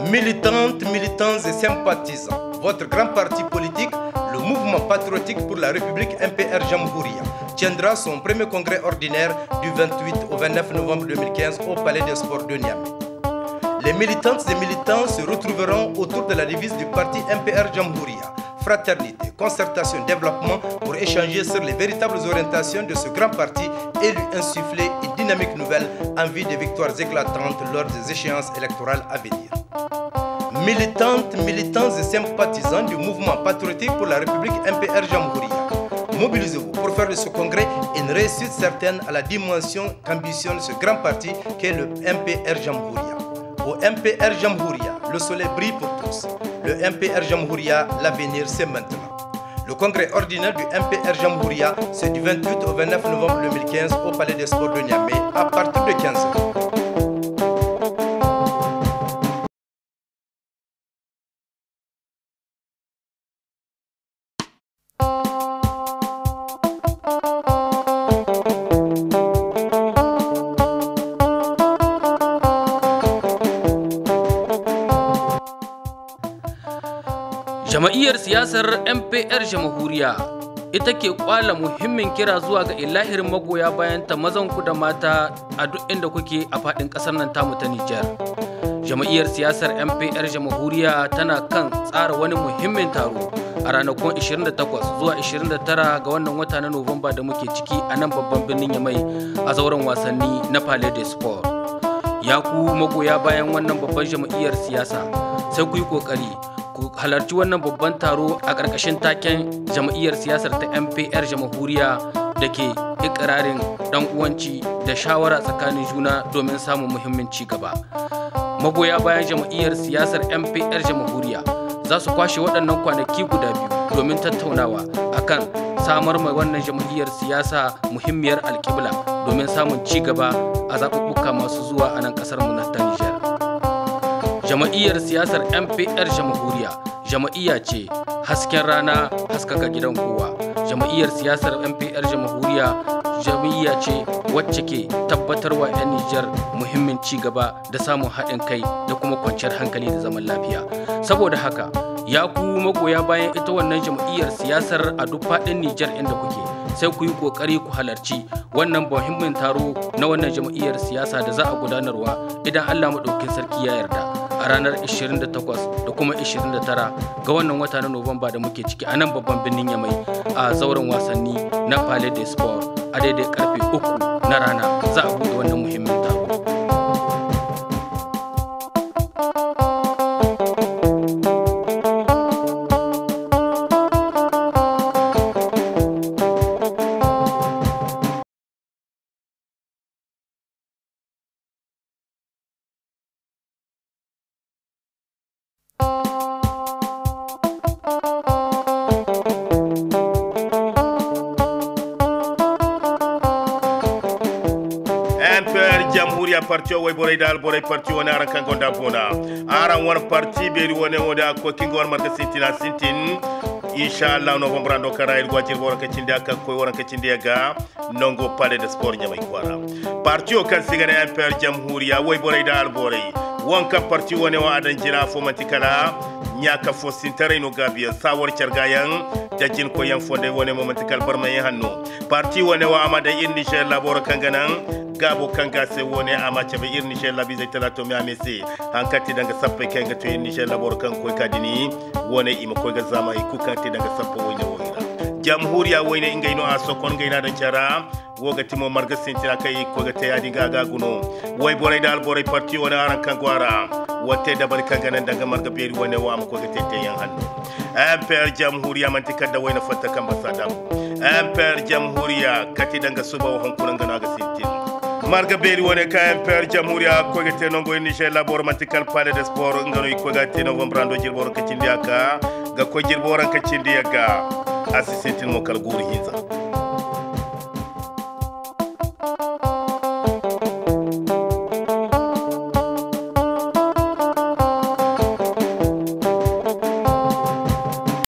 Militantes, militants et sympathisants, votre grand parti politique, le Mouvement patriotique pour la République MPR Jamhouria, tiendra son premier congrès ordinaire du 28 au 29 novembre 2015 au Palais des Sports de Niamey. Les militantes et militants se retrouveront autour de la devise du parti MPR Jamhouria, fraternité, concertation, développement, pour échanger sur les véritables orientations de ce grand parti et lui insuffler une dynamique nouvelle en vue des victoires éclatantes lors des échéances électorales à venir. Militantes, militants et sympathisants du mouvement patriotique pour la République MPR Jamhouria, mobilisez-vous pour faire de ce congrès une réussite certaine à la dimension qu'ambitionne ce grand parti qu'est le MPR Jamhouria. Au MPR Jamhouria, le soleil brille pour tous. Le MPR Jamhouria, l'avenir c'est maintenant. Le congrès ordinaire du MPR Jamhouria, c'est du 28 au 29 novembre 2015 au Palais des Sports de Niamey à partir de 15h. Jama'iyyar siyasar MPR Jamhuriya ita ke kwala muhimmin kira zuwa ga ilahirin magoya bayan ta mazan ku da mata a duk inda kuke a faɗin ƙasar nan tamu ta Nijar. Jama'iyyar siyasar MPR Jamhuriya tana kan tsara wani muhimmin taro a ranakun 28 zuwa 29 ga wannan wata na Nuwamba da muke ciki a nan babban birnin Yamai a zauren wasanni na Palais des Sports. Ya ku magoya bayan wannan babban jama'iyyar siyasa, sai ku yi ƙoƙari ku halarci wannan babban taro a ƙarƙashin taken jam'iyyar siyasar ta MPR Jamhuriya da ke ikirarin ɗan uwanci da shawara tsakanin juna domin samun muhimmin ci gaba. Magoya bayan jam'iyyar siyasar MPR Jamhuriya za su kwashe waɗannan kwanaki guda biyu domin tattaunawa akan samar mai wannan jam'iyyar siyasa muhimmiyar alƙibla domin samun ci gaba a zaɓuɓɓuka masu zuwa a nan ƙasar mu na Nijar. Jama'iyyar siyasar MPR Jamhuriya jama'iyya ce hasken rana haskaka gidan kowa. Jama'iyyar siyasar MPR Jamhuriya jama'iyya ce wacce ke tabbatarwa 'yan Nijar muhimmin ci gaba da samun haɗin kai da kuma kwanciyar hankali da zaman lafiya. Saboda haka ya ku magoya bayan ita wannan jama'iyyar siyasar a duk faɗin Nijar inda kuke, sai ku yi ƙoƙari ku halarci wannan muhimmin taro na wannan jama'iyyar siyasa da za a gudanarwa idan Allah maɗaukin sarki ya yarda a ranar 28 da kuma 29 ga wannan wata na Nuwamba da muke ciki a nan babban birnin Yamai a zauren wasanni na Palais des Sports a daidai karfe 3 na rana za a buɗe wannan muhimmin taro. Jamhuriya parti way boray dal boray parti wona aran kan gonda bona aran won parti beri wona woda ko kingo won marka sintina sintin inshallah novembre ando kara il gwajir wona ka cindi aka ko wona ka cindi ga nongo Palais des Sports Niamey kwara parti o kan sigane MPR Jamhuriya way boray dal boray won ka parti wona wa adan jira fo mantikala nyaka fo sintare no gabiya sawor cergayan dajin ko yan fonde wona mo mantikal barmay hanno parti wona wa amada indi inshallah boro kanganan gabo kanga se wone amace be irni shella bi zai talato mi amese hankati danga sappe kenga to irni shella bor kan ko kadini wone ima ko ga zama ku kanti danga sappe wone wonira Jamhuriya wone ingay no aso kon ngayna da cara woga timo marga sentina kay ko ga tayadi gaga guno woy boray dal boray parti wona aran kan gwara wote da bar kanga nan danga marga beri wone wa am ko ga tete yan hanno MPR Jamhuriya manti kadda wayna fatta kan basada MPR Jamhuriya kati danga suba hon kunan ga naga sentin marga beri wone ka MPR Jamhuriya ko gete nongo Niger labor mantikal Palais des Sports ngano ko gate novembre ando jirbor ka cindiaka ga ko jirboran ka cindiaka asisentin mo kal guri hinza